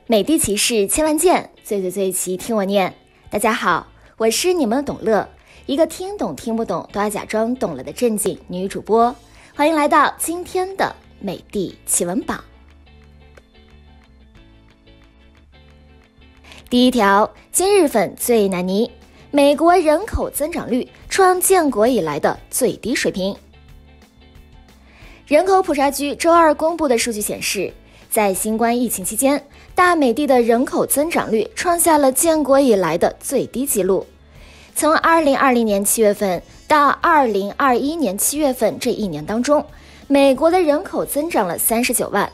美的骑士千万件，最骑听我念。大家好，我是你们的董乐，一个听懂听不懂都要假装懂了的正经女主播。欢迎来到今天的美的奇闻榜。第一条，今日份最难妮，美国人口增长率创建国以来的最低水平。人口普查局周二公布的数据显示，在新冠疫情期间，大美的的人口增长率创下了建国以来的最低纪录。从2020年7月份到2021年7月份这一年当中，美国的人口增长了39万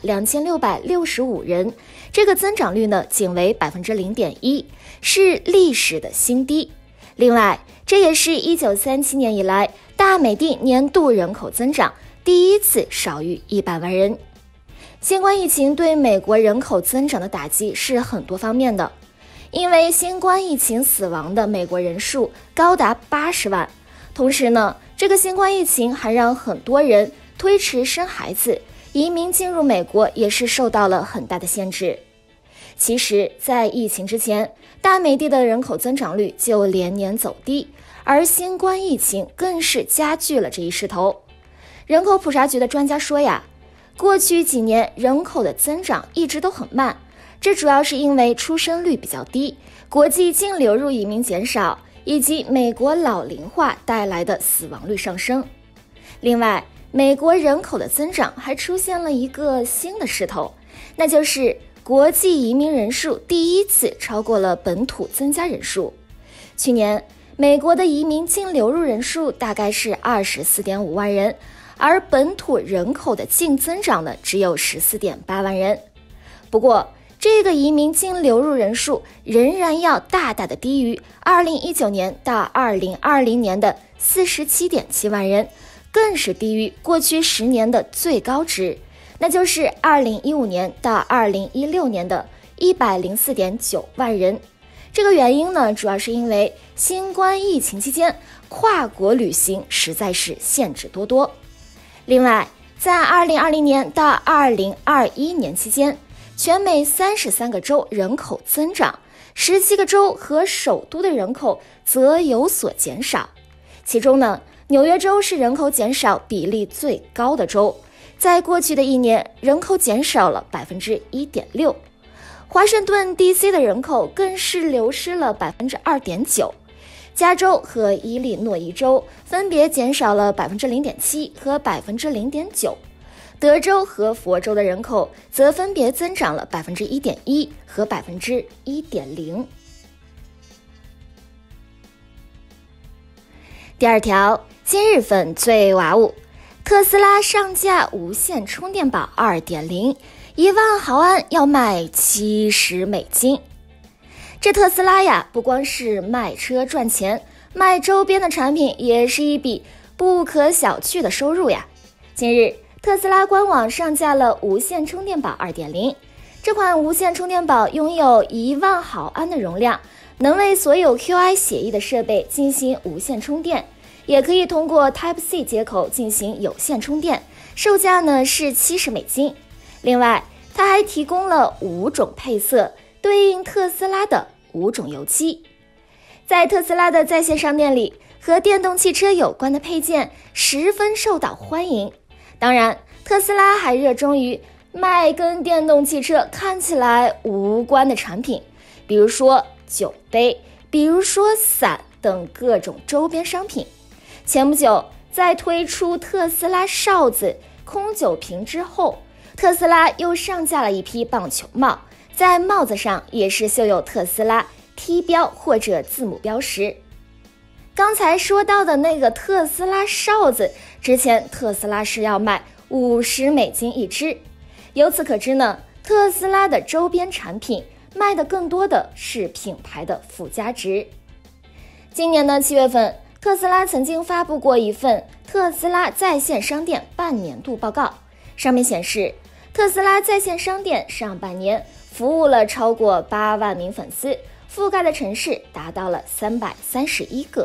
2665人，这个增长率呢仅为 0.1%， 是历史的新低。另外，这也是1937年以来大美的年度人口增长第一次少于100万人。新冠疫情对美国人口增长的打击是很多方面的，因为新冠疫情死亡的美国人数高达80万，同时呢，这个新冠疫情还让很多人推迟生孩子，移民进入美国也是受到了很大的限制。其实，在疫情之前，大美的的人口增长率就连年走低，而新冠疫情更是加剧了这一势头。人口普查局的专家说呀，过去几年人口的增长一直都很慢，这主要是因为出生率比较低，国际净流入移民减少，以及美国老龄化带来的死亡率上升。另外，美国人口的增长还出现了一个新的势头，那就是国际移民人数第一次超过了本土增加人数。去年，美国的移民净流入人数大概是 24.5 万人，而本土人口的净增长呢，只有 14.8 万人。不过，这个移民净流入人数仍然要大大的低于2019年到2020年的 47.7 万人，更是低于过去10年的最高值，那就是2015年到2016年的 104.9 万人。这个原因呢，主要是因为新冠疫情期间跨国旅行实在是限制多多。另外，在2020年到2021年期间，全美33个州人口增长，17个州和首都的人口则有所减少。其中呢，纽约州是人口减少比例最高的州，在过去的一年，人口减少了 1.6%。华盛顿 DC 的人口更是流失了 2.9%。加州和伊利诺伊州分别减少了 0.7% 和 0.9%， 德州和佛州的人口则分别增长了 1.1% 和 1.0%。 第二条，今日份最哇物，特斯拉上架无线充电宝 2.0，1万毫安要卖$70。这特斯拉呀，不光是卖车赚钱，卖周边的产品也是一笔不可小觑的收入呀。近日，特斯拉官网上架了无线充电宝 2.0， 这款无线充电宝拥有1万毫安的容量，能为所有 QI 协议的设备进行无线充电，也可以通过 Type-C 接口进行有线充电，售价呢是$70。另外，它还提供了5种配色，对应特斯拉的5种油漆。在特斯拉的在线商店里，和电动汽车有关的配件十分受到欢迎。当然，特斯拉还热衷于卖跟电动汽车看起来无关的产品，比如说酒杯，比如说伞等各种周边商品。前不久，在推出特斯拉哨子、空酒瓶之后，特斯拉又上架了一批棒球帽，在帽子上也是绣有特斯拉 T 标或者字母标识。刚才说到的那个特斯拉哨子，之前特斯拉是要卖$50一支。由此可知呢，特斯拉的周边产品卖的更多的是品牌的附加值。今年的7月份，特斯拉曾经发布过一份特斯拉在线商店半年度报告，上面显示，特斯拉在线商店上半年服务了超过8万名粉丝，覆盖的城市达到了331个。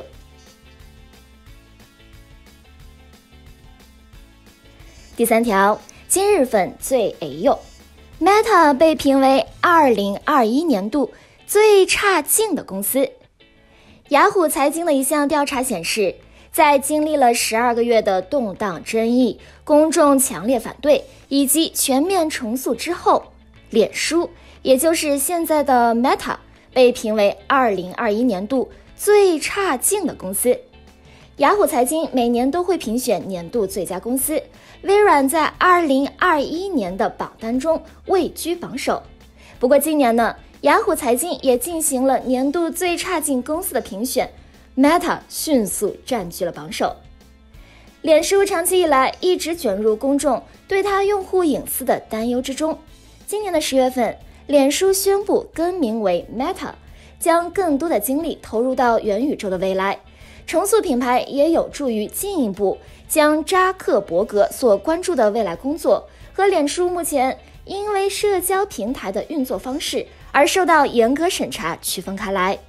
第三条，今日份最哎呦， Meta 被评为2021年度最差劲的公司。雅虎财经的一项调查显示，在经历了12个月的动荡争议、公众强烈反对以及全面重塑之后，脸书，也就是现在的 Meta， 被评为2021年度最差劲的公司。雅虎财经每年都会评选年度最佳公司，微软在2021年的榜单中位居榜首。不过今年呢，雅虎财经也进行了年度最差劲公司的评选， Meta 迅速占据了榜首。脸书长期以来一直卷入公众对它用户隐私的担忧之中。今年的10月份，脸书宣布更名为 Meta， 将更多的精力投入到元宇宙的未来。重塑品牌也有助于进一步将扎克伯格所关注的未来工作和脸书目前因为社交平台的运作方式而受到严格审查区分开来。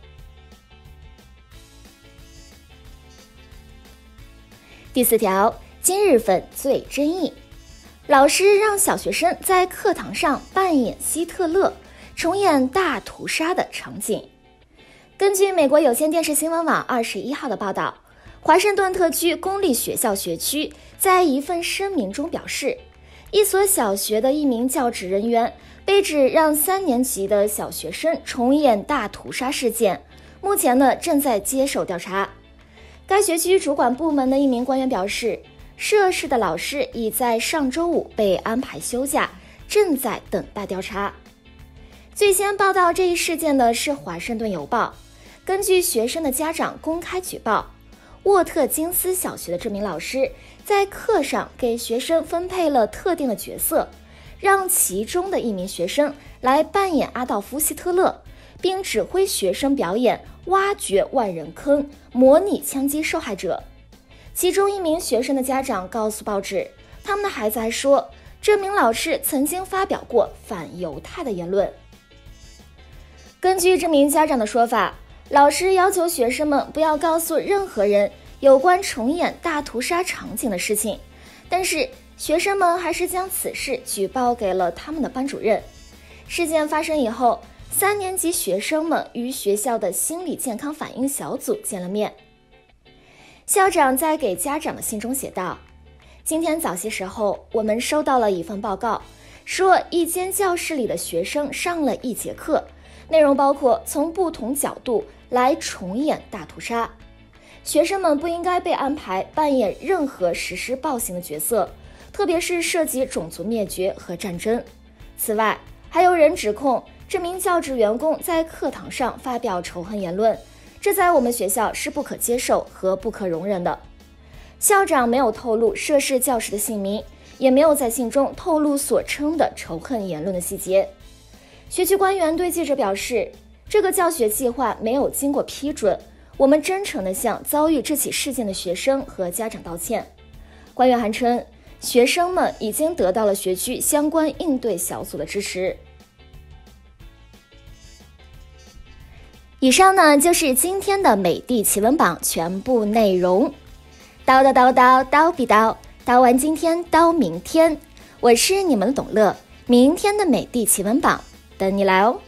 第4条，今日份最争议，老师让小学生在课堂上扮演希特勒，重演大屠杀的场景。根据美国有线电视新闻网21号的报道，华盛顿特区公立学校学区在一份声明中表示，一所小学的一名教职人员被指让3年级的小学生重演大屠杀事件，目前呢正在接受调查。该学区主管部门的一名官员表示，涉事的老师已在上周五被安排休假，正在等待调查。最先报道这一事件的是华盛顿邮报。根据学生的家长公开举报，沃特金斯小学的这名老师在课上给学生分配了特定的角色，让其中的一名学生来扮演阿道夫·希特勒，并指挥学生表演挖掘万人坑，模拟枪击受害者。其中一名学生的家长告诉报纸，他们的孩子还说，这名老师曾经发表过反犹太的言论。根据这名家长的说法，老师要求学生们不要告诉任何人有关重演大屠杀场景的事情，但是学生们还是将此事举报给了他们的班主任。事件发生以后，3年级学生们与学校的心理健康反应小组见了面。校长在给家长的信中写道，今天早些时候我们收到了一份报告，说一间教室里的学生上了1节课，内容包括从不同角度来重演大屠杀。学生们不应该被安排扮演任何实施暴行的角色，特别是涉及种族灭绝和战争。此外，还有人指控这名教职员工在课堂上发表仇恨言论，这在我们学校是不可接受和不可容忍的。校长没有透露涉事教师的姓名，也没有在信中透露所称的仇恨言论的细节。学区官员对记者表示，这个教学计划没有经过批准，我们真诚地向遭遇这起事件的学生和家长道歉。官员还称，学生们已经得到了学区相关应对小组的支持。以上呢就是今天的美的奇闻榜全部内容。叨叨叨叨叨比叨，叨完今天叨明天。我是你们的董乐，明天的美的奇闻榜等你来哦。